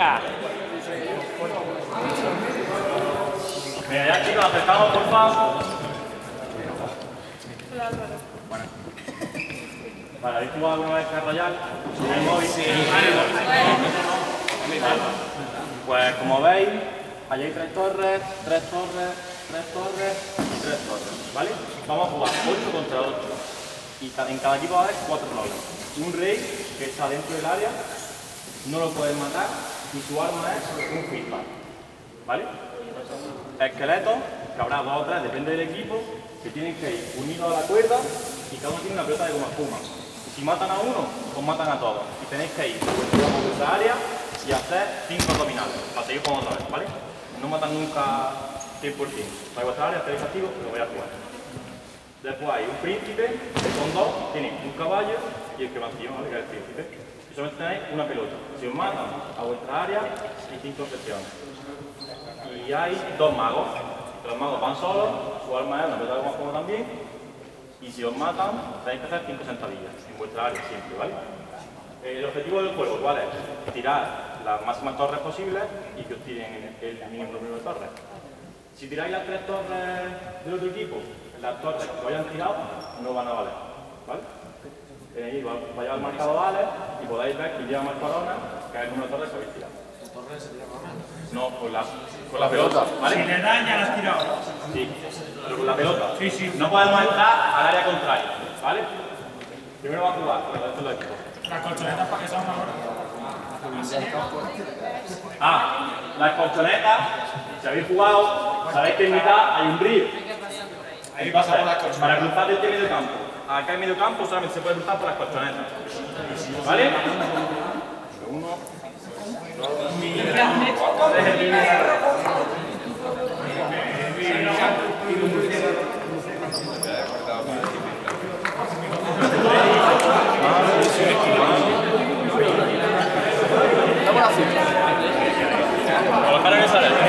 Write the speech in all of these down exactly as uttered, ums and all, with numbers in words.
¡Venga! Venga, ya chicos, acercamos por favor. Bueno. Vale, ¿habéis jugado alguna vez Clash Royale? ¿En el móvil? Sí. Pues como veis, allí hay tres torres, tres torres, tres torres y tres torres, ¿vale? Vamos a jugar ocho contra ocho. Y en cada equipo va a haber cuatro roles. Un rey que está dentro del área, no lo puedes matar y su arma es un feedback, ¿vale? Esqueletos, que habrá dos o tres, depende del equipo, que tienen que ir unidos a la cuerda y cada uno tiene una pelota de goma espuma. Si matan a uno, os matan a todos. Y tenéis que ir por vuestra área y hacer cinco abdominales, para seguir con otra vez, ¿vale? No matan nunca cien por cien. Para vuestra área, tenéis activo, lo voy a jugar. Después hay un príncipe, que son dos, tienen un caballo y el que va encima, ¿vale? Que es el príncipe. Y solamente tenéis una pelota. Si os matan a vuestra área, hay cinco infecciones. Y hay dos magos. Los magos van solos, su arma es una pelota de goma espuma también. Y si os matan, tenéis que hacer cinco sentadillas en vuestra área siempre, ¿vale? El objetivo del juego, ¿cuál es? Tirar las máximas torres posibles y que os tiren el mínimo número de torres. Si tiráis las tres torres del otro equipo, las torres que vayan tirado no van a valer, ¿vale? Tenéis, vais al marcado vale y podéis ver que lleva más corona, que es el número de torres que habéis tirado. ¿Las torres se tiran con más? No, con la, con la pelota, ¿vale? Si le dan, ya las has tirado. Sí, pero con la pelota. Sí, sí. No podemos entrar al área contraria, ¿vale? Primero va a jugar, con el resto del equipo. Las colchonetas para que son ahora. Ah, las colchonetas, si habéis jugado, sabéis que en mitad hay un río. Ahí pasamos las colchonetas. Para cruzar desde medio campo. Acá en medio campo solamente se puede cruzar por las colchonetas. ¿Vale? Uno, dos, colocar en esa área.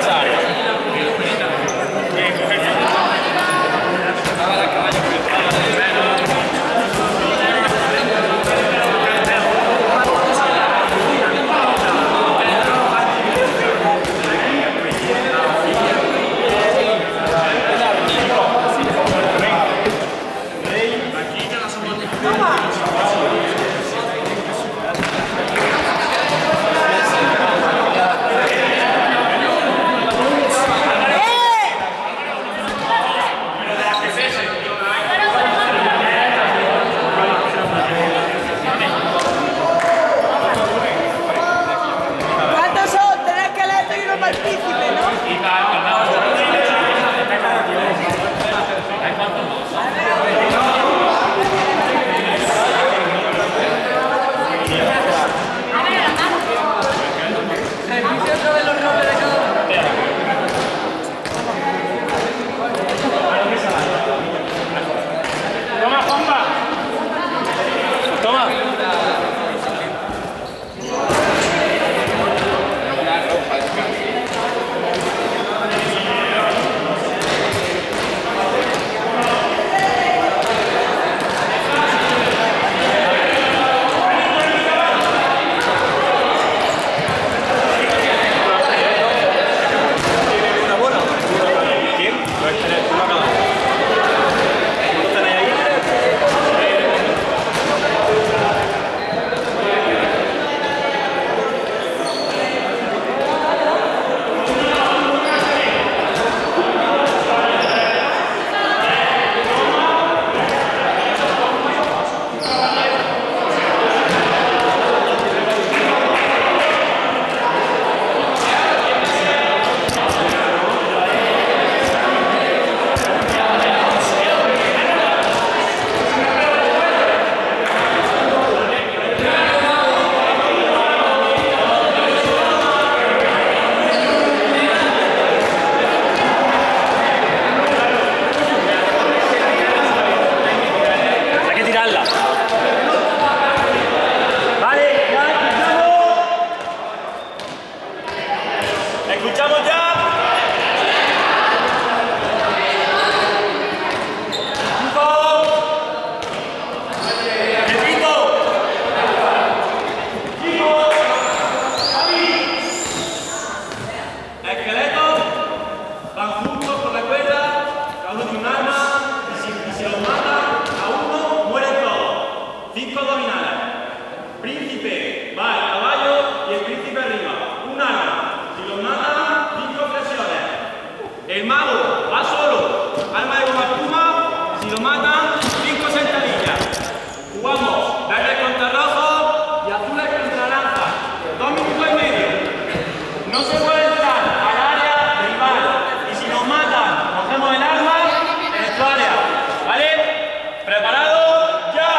mago va solo, arma de goma espuma, si lo matan, cinco sentadillas. Jugamos verde contra rojo y azules contra naranja. Dos minutos y medio. No se puede entrar al área rival y si nos matan, cogemos el arma en nuestra área. ¿Vale? ¿Preparado? ¡Ya!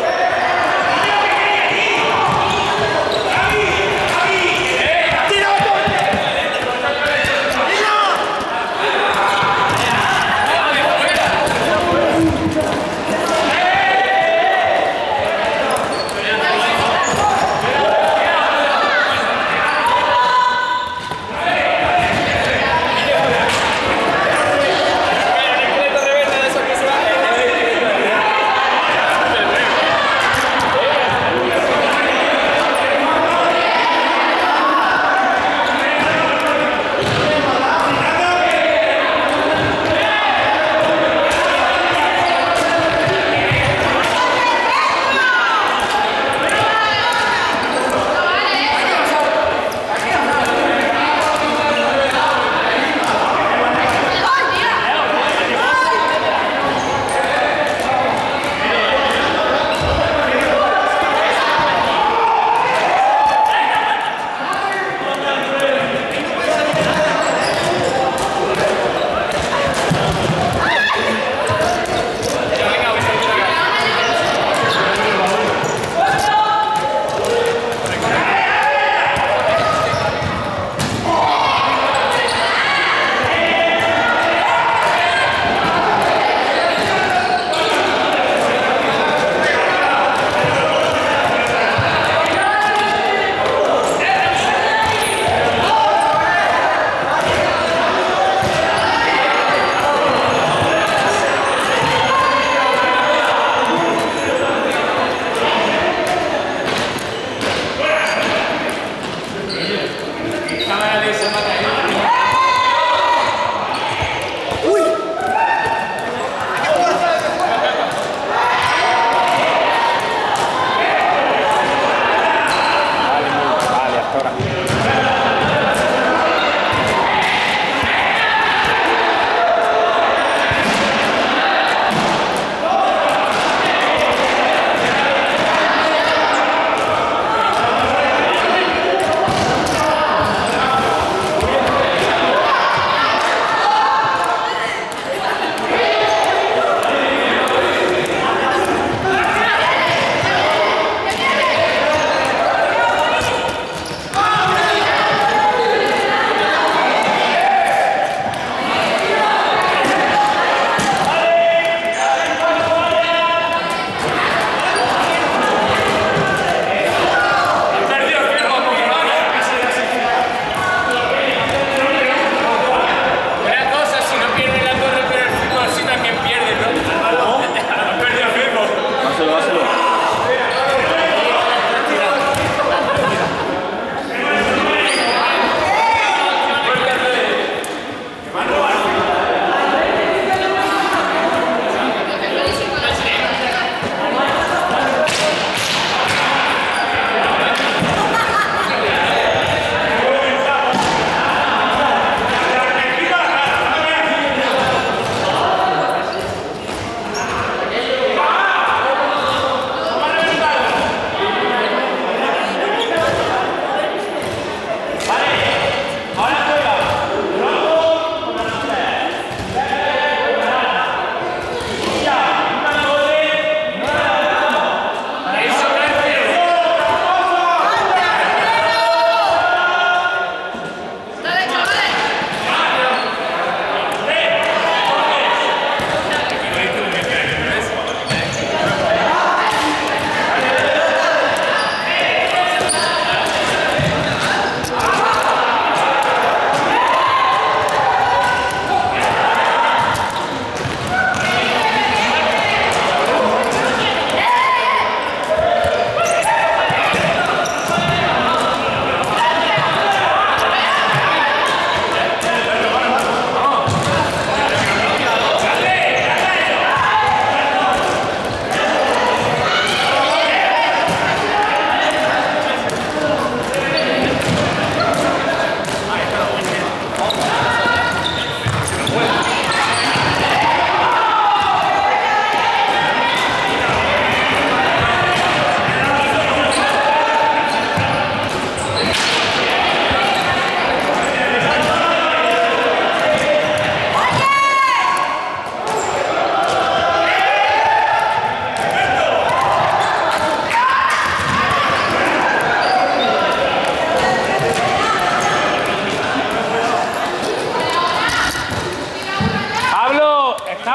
¡Tira!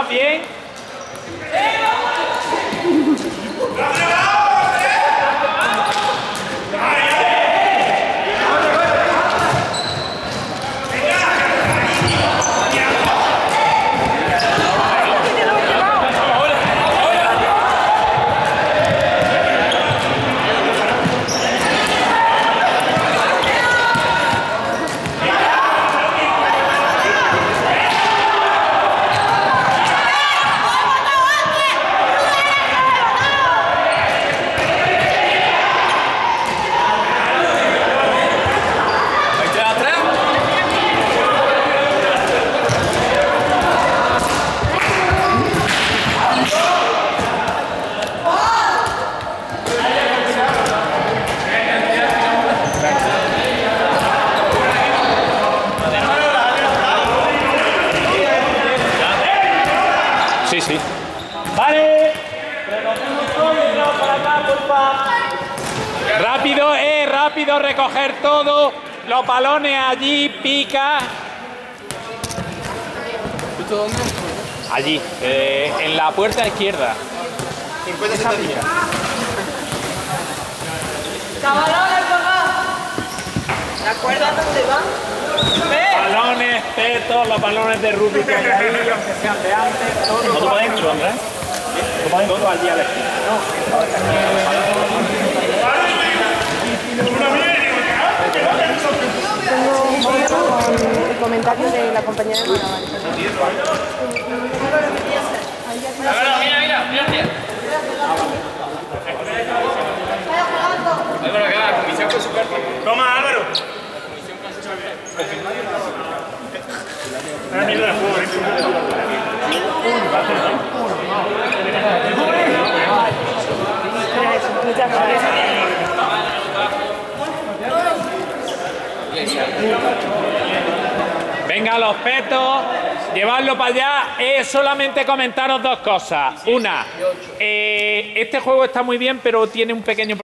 Más bien. Sí, sí. Vale. Recogemos todo y entramos por acá, porfa. Rápido, eh, rápido, recoger todo. Los balones allí, pica. ¿Esto dónde? Allí, eh, en la puerta izquierda. cincuenta sentadillas. Camarones, papá. ¿Te acuerdas dónde van? Balones, petos, los balones de rugby que hay ahí, aunque sean de antes, todo. No, tú para adentro, Andrés. Tú para adentro allí a la esquina. Tengo el comentario de la compañera de Maraván. Mira, mira, mira, mira. Álvaro, acá, comisión con su carta. Toma, Álvaro. Ahora mierda de juego, Muchas gracias. Venga, los petos, llevarlo para allá. Es solamente comentaros dos cosas. Una, eh, este juego está muy bien, pero tiene un pequeño